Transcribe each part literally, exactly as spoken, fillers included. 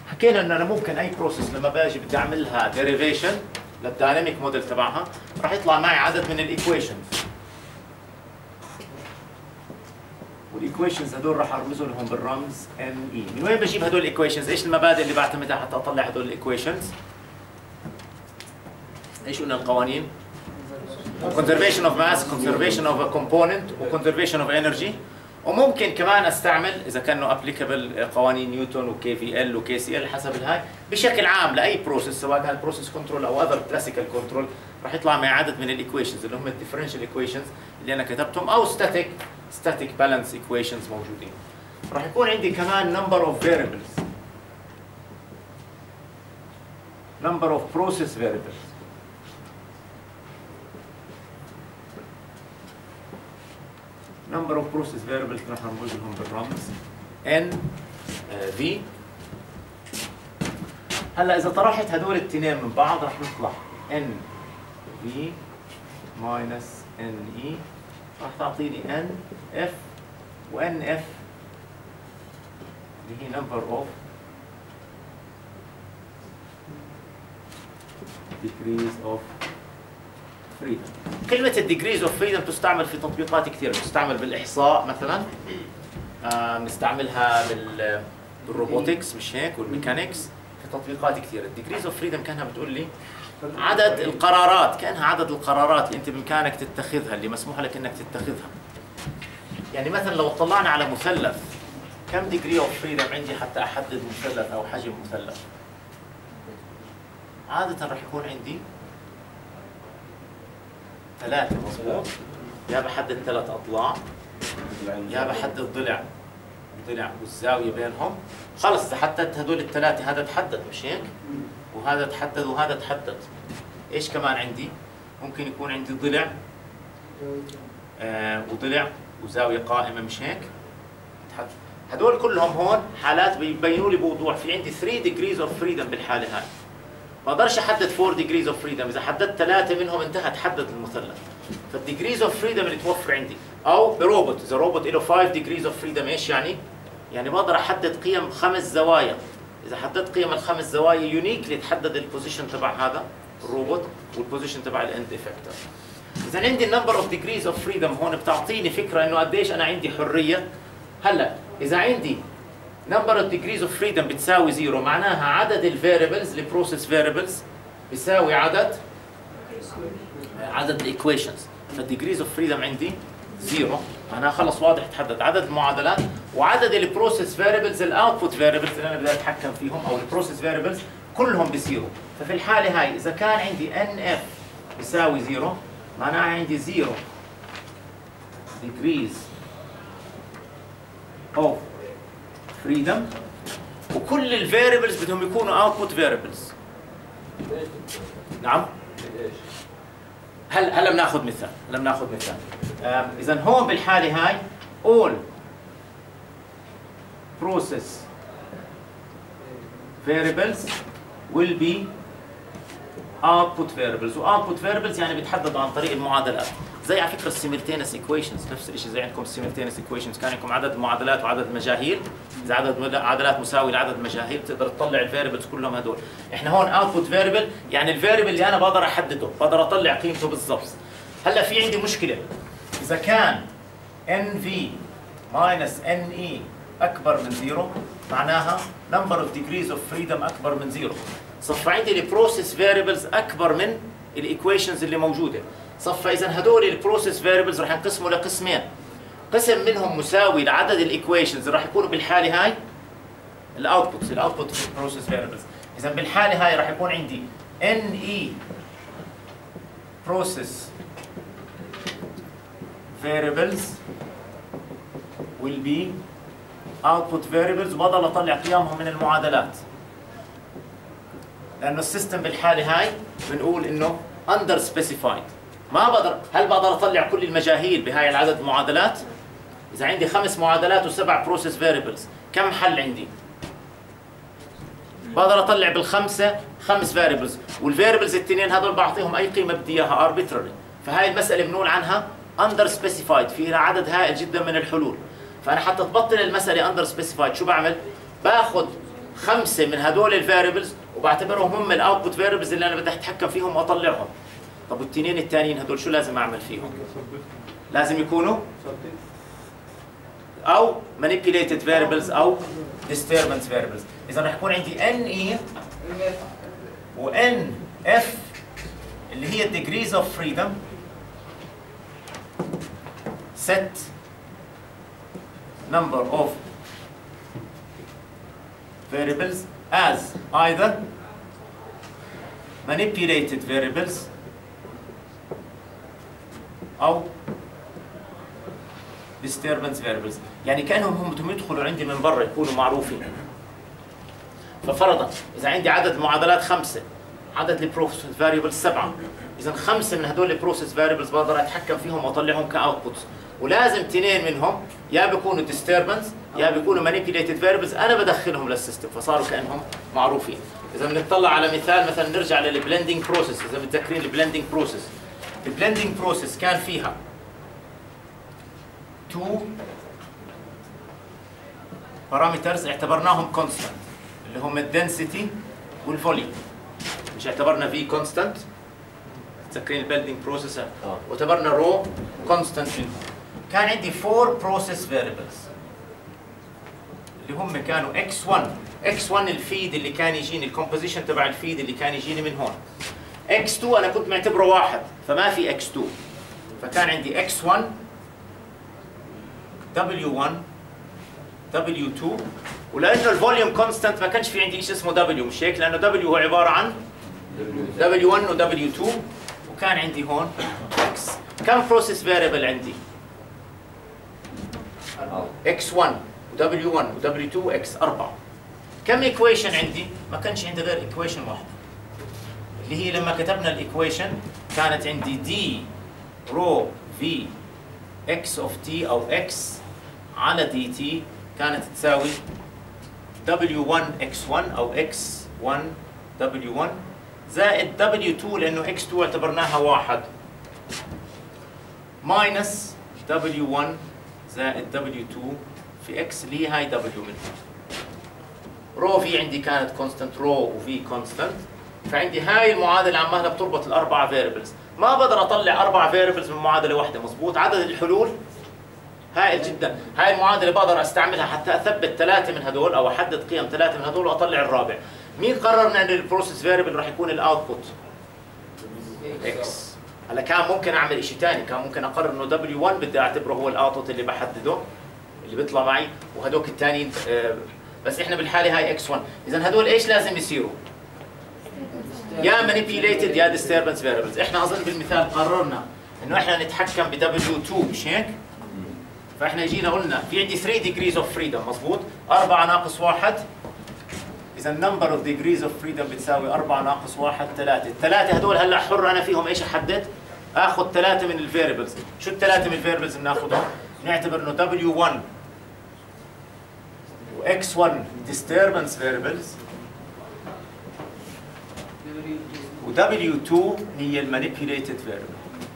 حكينا انه انا ممكن اي بروسيس لما باجي بدي اعملها ديريفيشن للدايناميك موديل تبعها راح يطلع معي عدد من الايكويشنز، والايكويشنز هدول راح ارمزوا لهم بالرمز ان اي. من وين بجيب هدول الايكويشنز؟ ايش المبادئ اللي بعتمدها حتى اطلع هدول الايكويشنز؟ ايش قلنا القوانين؟ conservation of mass, conservation of a component و conservation of energy. وممكن كمان استعمل اذا كانوا ابليكابل قوانين نيوتن وكي في ال وكي سي ال حسب الهاي بشكل عام لاي بروسيس سواء كان بروسيس كنترول او اذر كلاسيكال كنترول راح يطلع معي عدد من الايكويشنز اللي هم الديفرنشال ايكويشنز اللي انا كتبتهم او ستاتيك ستاتيك بالانس ايكويشنز موجودين. راح يكون عندي كمان نمبر اوف فاريبلز، نمبر اوف بروسيس فاريبلز. number of process variables راح نرمز لهم بالرمز n v. هلا اذا طرحت هدول الاثنين من بعض راح يطلع n v minus n e راح تعطيني n f و n f اللي هي number of degrees of freedom. كلمة الديجريز اوف فريدم تستعمل في تطبيقات كثيرة، تستعمل بالإحصاء مثلا، آه بنستعملها بال بالروبوتكس مش هيك والميكانيكس في تطبيقات كثيرة. الديجريز اوف فريدم كانها بتقول لي عدد القرارات، كانها عدد القرارات اللي انت بامكانك تتخذها، اللي مسموح لك انك تتخذها. يعني مثلا لو اطلعنا على مثلث كم ديجري اوف فريدم عندي حتى احدد مثلث او حجم مثلث؟ عادة راح يكون عندي ثلاثة، مظبوط؟ يا بحدد ثلاث أضلاع يا بحدد ضلع ضلع والزاوية بينهم. خلص إذا حددت هدول الثلاثة هذا تحدد مش هيك؟ وهذا تحدد وهذا تحدد. إيش كمان عندي؟ ممكن يكون عندي ضلع آه وضلع وزاوية قائمة مش هيك؟ تحدد. هدول كلهم هون حالات بيبينوا لي بوضوح في عندي ثلاثة degrees of freedom بالحالة هاي. ما اقدرش احدد أربعة degrees of freedom، اذا حددت ثلاثه منهم انتهى تحدد المثلث. فالديجريز اوف فريدم اللي توفر عندي او بروبوت، اذا روبوت له خمسة degrees of freedom ايش يعني؟ يعني بقدر احدد قيم خمس زوايا، اذا حددت قيم الخمس زوايا يونيكلي تحدد البوزيشن تبع هذا الروبوت والبوزيشن تبع الاند افكتور. اذا عندي النمبر اوف degrees of freedom هون بتعطيني فكره انه قديش انا عندي حريه. هلا اذا عندي number of degrees of freedom بتساوي زيرو معناها عدد الفاريبلز البروسيس فاريبلز بيساوي عدد عدد الايكويشنز. فالديجريز اوف فريدم عندي زيرو معناها خلص واضح تحدد عدد المعادلات وعدد البروسيس فاريبلز الاوتبوت فاريبلز اللي انا بدي اتحكم فيهم او البروسيس فاريبلز كلهم بزيرو. ففي الحاله هاي اذا كان عندي ان اف بيساوي زيرو معناها عندي زيرو degrees of freedom وكل الفاريبلز بدهم يكونوا اوتبوت فاريبلز. نعم؟ هلا هلا بناخذ مثال، هلا بناخذ مثال. اذا هون بالحاله هاي all process variables will be output variables، و output variables يعني بيتحددوا عن طريق المعادلات. زي على فكره السيملتينس ايكويشنز، نفس الشيء زي عندكم السيملتينس ايكويشنز، كان عندكم عدد معادلات وعدد مجاهيل، اذا عدد معادلات مساوي لعدد مجاهيل بتقدر تطلع الفاريبلز كلهم هدول. احنا هون اوتبوت فاريبل يعني الفاريبل اللي انا بقدر احدده، بقدر اطلع قيمته بالضبط. هلا في عندي مشكله، اذا كان ان في ماينس ان اي اكبر من زيرو معناها نمبر اوف ديجريز اوف فريدم اكبر من زيرو. صفى عندي البروسيس فاريبلز اكبر من الايكويشنز اللي موجوده. صفى اذا هدول البروسيس فاريبلز رح ينقسموا لقسمين، قسم منهم مساوي لعدد الايكويشنز راح يكونوا بالحاله هاي الاوتبوتس، الاوتبوت بروسيس فاريبلز. اذا بالحاله هاي راح يكون عندي ان اي بروسيس variables will be output variables وبضل اطلع قيمهم من المعادلات. لانه السيستم بالحاله هاي بنقول انه under specified. ما بقدر، هل بقدر اطلع كل المجاهيل بهاي العدد معادلات؟ اذا عندي خمس معادلات وسبع بروسيس فاريبلز كم حل عندي؟ بقدر اطلع بالخمسه خمس فاريبلز، والفاريبلز التنين هذول بعطيهم اي قيمه بدي اياها arbitrary. فهاي المساله بنقول عنها under specified، فيها عدد هائل جدا من الحلول. فانا حتى تبطل المساله under specified شو بعمل؟ باخذ خمسه من هدول الفاريبلز وبعتبرهم هم الاوتبوت فاريبلز اللي انا بدي اتحكم فيهم واطلعهم. طب والتنين الثانيين هدول شو لازم اعمل فيهم؟ لازم يكونوا او manipulated variables او disturbance variables. اذا رح يكون عندي ان اي وان اف اللي هي degrees of freedom set number of variables as either manipulated variables أو disturbance variables. يعني كأنهم هم يدخلوا عندي من برا يكونوا معروفين. ففرضا إذا عندي عدد معادلات خمسة، عدد البروسيس فاريبلز سبعة، إذا خمسة من هدول البروسيس فاريبلز بقدر أتحكم فيهم وأطلعهم كأوتبوتس، ولازم اثنين منهم يا بيكونوا disturbance يا بيكونوا manipulated variables أنا بدخلهم للسيستم فصاروا كأنهم معروفين. إذا بنطلع على مثال مثلا نرجع للبلندنج بروسيس، إذا متذكرين البلندنج بروسيس. البلندنج بروسيس كان فيها تو بارامترز اعتبرناهم كونستانت اللي هم الدنسيتي والفوليوم. مش اعتبرنا في كونستانت، تذكرين البلندنج بروسيس، واعتبرنا رو كونستانت. كان عندي فور بروسيس فاريبلز اللي هم كانوا إكس واحد، إكس واحد الفيد اللي كان يجيني، الكومبوزيشن تبع الفيد اللي كان يجيني من هون. إكس اثنين انا كنت معتبره واحد فما في إكس اثنين، فكان عندي إكس واحد دبليو واحد دبليو اثنين، ولانه الفوليوم كونستانت ما كانش في عندي شيء اسمه دبليو، مش هيك؟ لانه دبليو هو عباره عن دبليو واحد ودبليو اثنين، وكان عندي هون إكس. كم بروسيس فاريبل عندي؟ إكس واحد ودبليو واحد ودبليو اثنين وإكس، أربعة. كم إيكويشن عندي؟ ما كانش عندي غير إيكويشن واحدة اللي هي لما كتبنا الإيكويشن كانت عندي دي رو في إكس أوف تي أو إكس على دي تي كانت تساوي دبليو واحد إكس واحد أو إكس واحد دبليو واحد زائد دبليو اثنين لأنه إكس اثنين اعتبرناها واحد ماينس دبليو واحد زائد دبليو اثنين في إكس اللي هي هاي دبليو منها. رو في عندي كانت كونستنت، رو وفي كونستنت، فعندي هاي المعادله عمالها بتربط الاربعه فيربلز. ما بقدر اطلع اربعه فيربلز من معادله واحده، مضبوط؟ عدد الحلول هائل جدا. هاي المعادله بقدر استعملها حتى اثبت ثلاثه من هدول او احدد قيم ثلاثه من هدول واطلع الرابع. مين قررنا ان البروسيس فيربل راح يكون الاوتبوت؟ اكس. هلا كان ممكن اعمل شيء ثاني، كان ممكن اقرر انه دبليو واحد بدي اعتبره هو الاوتبوت اللي بحدده اللي بيطلع معي، وهدوك الثانيين بس احنا بالحاله هاي إكس واحد. اذا هدول ايش لازم يصيروا؟ يا manipulated يا disturbance variables. احنا اظن بالمثال قررنا انه احنا نتحكم ب دبليو اثنين، مش هيك؟ فاحنا جينا قلنا في عندي ثلاثة degrees of freedom، مضبوط؟ أربعة ناقص واحد، اذا number of degrees of freedom بتساوي أربعة ناقص واحد ثلاثة. الثلاثه هدول هلا حر انا فيهم ايش احدد؟ اخذ ثلاثه من الفاريبلز. شو الثلاثه من الفاريبلز بناخذهم؟ نعتبر انه دبليو واحد و إكس واحد disturbance variables و دبليو اثنين هي المانيبيوليتد فيربل.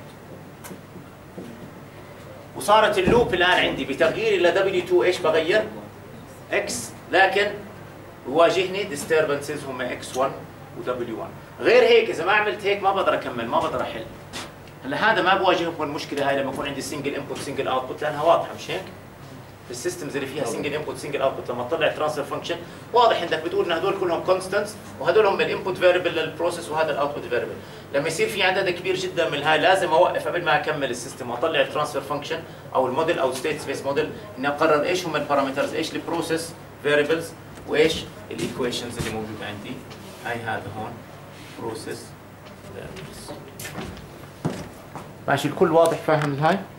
وصارت اللوب الان عندي بتغييري ل دبليو اثنين ايش بغير؟ اكس، لكن بواجهني ديستربنسز هم إكس واحد و دبليو واحد. غير هيك اذا ما عملت هيك ما بقدر اكمل، ما بقدر احل. هلا هذا ما بواجهكم المشكله هاي لما يكون عندي سنجل انبوت سنجل اوتبوت، لانها واضحه، مش هيك؟ في السيستمز اللي فيها سنجل انبوت سنجل اوتبوت لما تطلع ترانسفير فانكشن واضح عندك بتقول ان هدول كلهم كونستنتس وهدول هم الانبوت فاريبل للبروسيس وهذا الاوتبوت فاريبل. لما يصير في عدد كبير جدا من هاي لازم اوقف قبل ما اكمل السيستم واطلع الترانسفير فانكشن او الموديل او ستيت سبيس موديل، اني اقرر ايش هم البارامترز، ايش البروسيس فاريبلز وايش الايكويشنز اللي موجوده عندي. هاي هذا هون بروسيس فاريبلز. ماشي الكل واضح فاهم الهاي؟